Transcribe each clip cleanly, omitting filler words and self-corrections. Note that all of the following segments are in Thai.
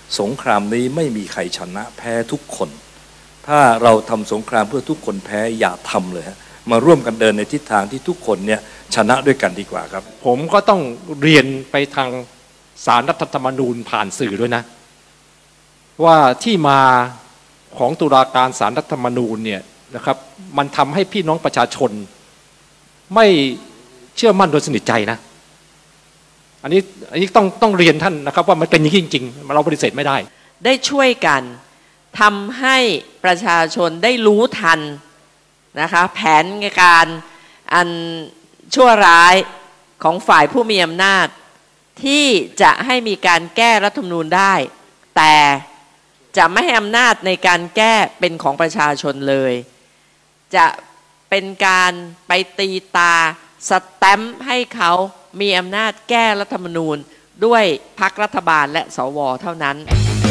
สงครามนี้ไม่มีใครชนะแพ้ทุกคนถ้าเราทำสงครามเพื่อทุกคนแพ้อย่าทำเลยฮะมาร่วมกันเดินในทิศทางที่ทุกคนเนี่ยชนะด้วยกันดีกว่าครับผมก็ต้องเรียนไปทางศาลรัฐธรรมนูญผ่านสื่อด้วยนะว่าที่มาของตุลาการศาลรัฐธรรมนูญเนี่ยนะครับมันทำให้พี่น้องประชาชนไม่เชื่อมั่นโดยสนิทใจนะอันนี้ต้องเรียนท่านนะครับว่ามันเป็นอย่างนี้จริงๆเราปฏิเสธไม่ได้ได้ช่วยกันทำให้ประชาชนได้รู้ทันนะคะแผนการอันชั่วร้ายของฝ่ายผู้มีอำนาจที่จะให้มีการแก้รัฐธรรมนูญได้แต่จะไม่ให้อำนาจในการแก้เป็นของประชาชนเลยจะเป็นการไปตีตาสแตมป์ให้เขามีอำนาจแก้รัฐธรรมนูญด้วยพรรครัฐบาลและสว.เท่านั้น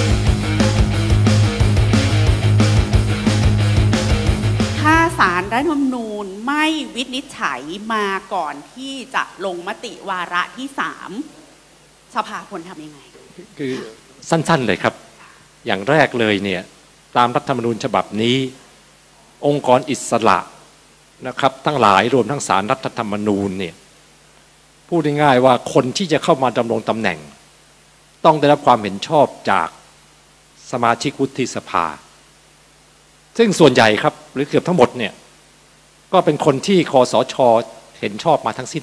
ถ้าศาลรัฐธรรมนูญไม่วินิจฉัยมาก่อนที่จะลงมติวาระที่3สภาควรทำยังไงคือสั้นๆเลยครับอย่างแรกเลยเนี่ยตามรัฐธรรมนูญฉบับนี้องค์กรอิสระนะครับทั้งหลายรวมทั้งศาลรัฐธรรมนูญเนี่ยพูดง่ายๆว่าคนที่จะเข้ามาดำรงตำแหน่งต้องได้รับความเห็นชอบจากสมาชิกวุฒิสภาซึ่งส่วนใหญ่ครับหรือเกือบทั้งหมดเนี่ยก็เป็นคนที่คสช.เห็นชอบมาทั้งสิ้น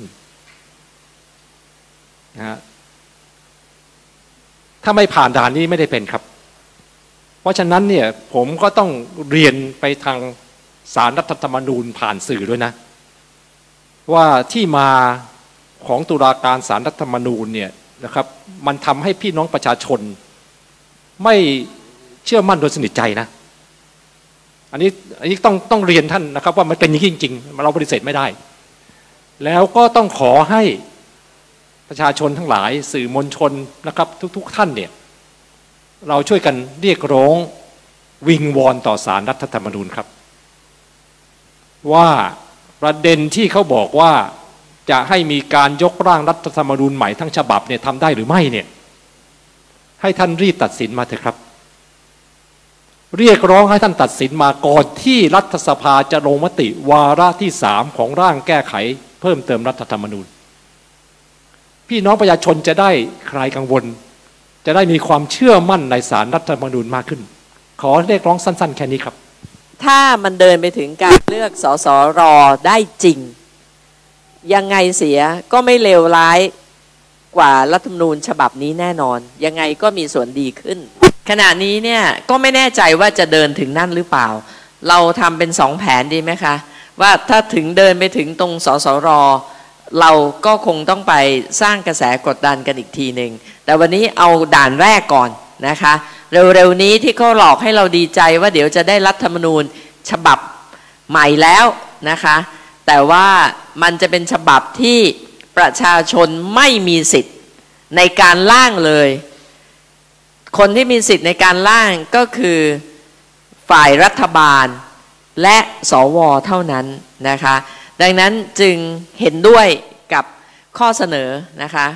นะฮะถ้าไม่ผ่านด่านนี้ไม่ได้เป็นครับเพราะฉะนั้นเนี่ยผมก็ต้องเรียนไปทางศาลรัฐธรรมนูญผ่านสื่อด้วยนะว่าที่มาของตุลาการศาลรัฐธรรมนูญเนี่ยนะครับมันทำให้พี่น้องประชาชนไม่เชื่อมั่นโดยสนิทใจนะอันนี้ต้องเรียนท่านนะครับว่ามันเป็นอย่างนี้จริงๆเราปฏิเสธไม่ได้แล้วก็ต้องขอให้ประชาชนทั้งหลายสื่อมวลชนนะครับทุกท่านเนี่ยเราช่วยกันเรียกร้องวิงวอนต่อศาลรัฐธรรมนูญครับว่าประเด็นที่เขาบอกว่าจะให้มีการยกร่างรัฐธรรมนูญใหม่ทั้งฉบับเนี่ยทำได้หรือไม่เนี่ยให้ท่านรีบตัดสินมาเถอะครับเรียกร้องให้ท่านตัดสินมาก่อนที่รัฐสภาจะลงมติวาระที่3ของร่างแก้ไขเพิ่มเติมรัฐธรรมนูญพี่น้องประชาชนจะได้คลายกังวลจะได้มีความเชื่อมั่นในศาลรัฐธรรมนูญมากขึ้นขอเรียกร้องสั้นๆแค่นี้ครับถ้ามันเดินไปถึงการเลือกสสร.ได้จริงยังไงเสียก็ไม่เลวร้ายกว่ารัฐธรรมนูญฉบับนี้แน่นอนยังไงก็มีส่วนดีขึ้นขณะนี้เนี่ยก็ไม่แน่ใจว่าจะเดินถึงนั่นหรือเปล่าเราทำเป็น2แผนดีไหมคะว่าถ้าถึงเดินไปถึงตรงสสร.เราก็คงต้องไปสร้างกระแสกดดันกันอีกทีหนึ่งแต่วันนี้เอาด่านแรกก่อนนะคะเร็วๆนี้ที่เขาหลอกให้เราดีใจว่าเดี๋ยวจะได้รัฐธรรมนูญฉบับใหม่แล้วนะคะแต่ว่ามันจะเป็นฉบับที่ประชาชนไม่มีสิทธิ์ในการร่างเลยคนที่มีสิทธิ์ในการร่างก็คือฝ่ายรัฐบาลและสว.เท่านั้นนะคะดังนั้นจึงเห็นด้วยกับข้อเสนอนะคะ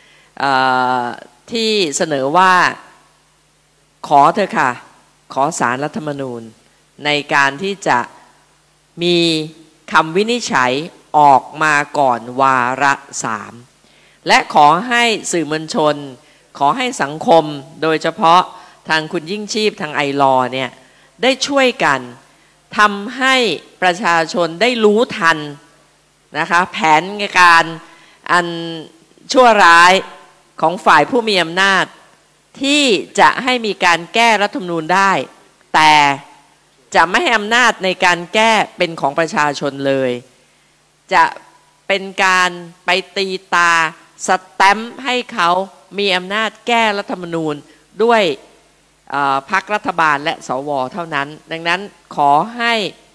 ที่เสนอว่าขอเถอะค่ะขอศาลรัฐธรรมนูญในการที่จะมีคำวินิจฉัยออกมาก่อนวาระ3และขอให้สื่อมวลชนขอให้สังคมโดยเฉพาะทางคุณยิ่งชีพทางไอลอเนี่ยได้ช่วยกันทำให้ประชาชนได้รู้ทันนะคะแผนการอันชั่วร้ายของฝ่ายผู้มีอำนาจที่จะให้มีการแก้รัฐธรรมนูญได้แต่จะไม่ให้อำนาจในการแก้เป็นของประชาชนเลยจะเป็นการไปตีตาสแตมป์ให้เขามีอำนาจแก้รัฐธรรมนูญด้วยพรรครัฐบาลและสว.เท่านั้นดังนั้นขอให้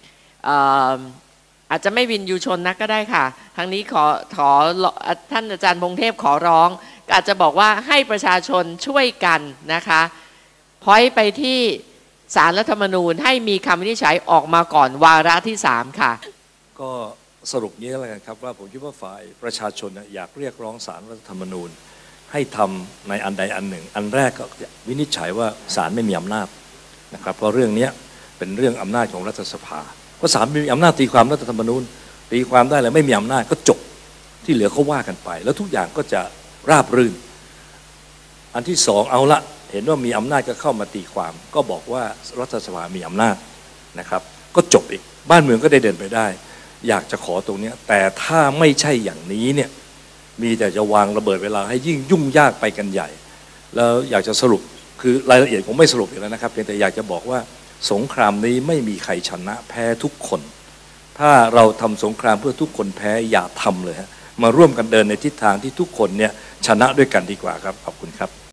อาจจะไม่วินยูชนนักก็ได้ค่ะทางนี้ขอท่านอาจารย์พงเทพขอร้องอาจจะบอกว่าให้ประชาชนช่วยกันนะคะพอยไปที่ศาลรัฐธรรมนูญให้มีคำวินิจฉัยออกมาก่อนวาระที่3ค่ะก็สรุปนี้แล้วกันครับว่าผมคิดว่าฝ่ายประชาชนอยากเรียกร้องศาลรัฐธรรมนูญให้ทำในอันใดอันหนึ่งอันแรกก็วินิจฉัยว่าศาลไม่มีอำนาจนะครับเพราะเรื่องนี้เป็นเรื่องอำนาจของรัฐสภาก็ศาลมีอำนาจตีความรัฐธรรมนูญตีความได้เลยไม่มีอำนาจก็จบที่เหลือเขาว่ากันไปแล้วทุกอย่างก็จะราบรื่นอันที่สองเอาละเห็นว่ามีอำนาจก็เข้ามาตีความก็บอกว่ารัฐสภามีอำนาจนะครับก็จบอีกบ้านเมืองก็ได้เดินไปได้อยากจะขอตรงนี้แต่ถ้าไม่ใช่อย่างนี้เนี่ยมีแต่จะวางระเบิดเวลาให้ยิ่งยุ่งยากไปกันใหญ่แล้วอยากจะสรุปคือรายละเอียดผมไม่สรุปอีกแล้วนะครับเพียงแต่อยากจะบอกว่าสงครามนี้ไม่มีใครชนะแพ้ทุกคนถ้าเราทำสงครามเพื่อทุกคนแพ้อย่าทำเลยฮะมาร่วมกันเดินในทิศทางที่ทุกคนเนี่ยชนะด้วยกันดีกว่าครับขอบคุณครับ